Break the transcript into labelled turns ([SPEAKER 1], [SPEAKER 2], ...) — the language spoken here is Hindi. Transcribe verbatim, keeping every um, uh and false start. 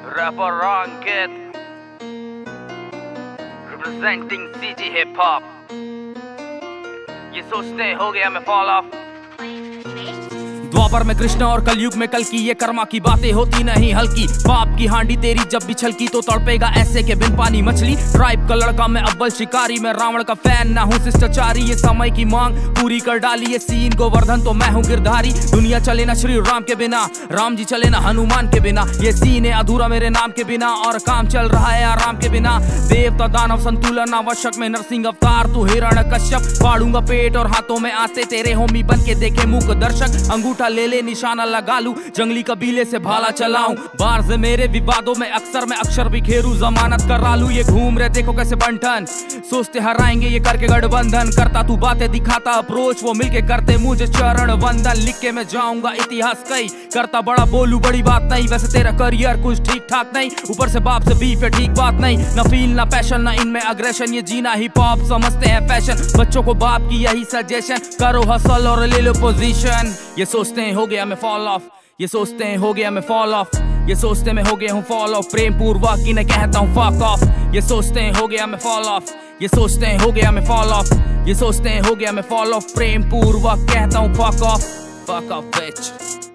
[SPEAKER 1] Rapper Ankit, representing C G Hip Hop. ये सोचते हो गया मैं fall off. द्वापर में कृष्ण और कलयुग में कल की ये कर्मा की बातें होती नहीं हल्की। बाप की हांडी तेरी जब भी छलकी तो तड़पेगा ऐसे के बिन पानी मछली। ट्राइब का लड़का मैं अव्वल शिकारी, मैं रावण का फैन ना हूँ शिष्टाचारी। ये समय की मांग पूरी कर डाली ये सीन गोवर्धन तो मैं हूँ गिरधारी। दुनिया चले ना श्री राम के बिना, राम जी चले ना हनुमान के बिना। ये सीन है अधूरा मेरे नाम के बिना और काम चल रहा है आराम के बिना। देवता दानव संतुलन आवश्यक में नरसिंह अवतार तू हिरण कश्यप। फाड़ूंगा पेट और हाथों में आते तेरे होमी बन के देखे मूक दर्शक। अंगूठा ले ले निशाना लगा लूं, जंगली कबीले से भाला चलाऊं। बार से मेरे विवादों में अक्सर मैं अक्षर बिखेरू, जमानत करा लूं। ये घूम रहे देखो कैसे बंटन, सोचते हराएंगे ये करके गठबंधन। करता तू बातें दिखाता अप्रोच, वो मिलके करते मुझे चरण वंदन। लिख के मैं जाऊंगा इतिहास कई, करता बड़ा बोलू बड़ी बात नहीं। वैसे तेरा करियर कुछ ठीक ठाक नहीं, ऊपर से बाप से बीफ है ठीक बात नहीं। ना फील ना पैशन ना इनमें अग्रेशन, ये जीना हिप हॉप समझते हैं फैशन। बच्चों को बाप की यही सजेशन, करो हसल और ले लो पोजीशन। ये सोचते हैं हो गया मैं फॉल ऑफ, ये सोचते हैं हो गया मैं फॉल ऑफ। ये सोचते मैं हो गया हूँ फॉल ऑफ, प्रेम पूर्वक की न कहता हूँ फक ऑफ। ये सोचते हैं हो गया मैं फॉल ऑफ, ये सोचते हैं हो गया मैं फॉल ऑफ। ये सोचते हैं हो गया मैं फॉल ऑफ, प्रेम पूर्वक कहता हूँ फक ऑफ, फक ऑफ बिच।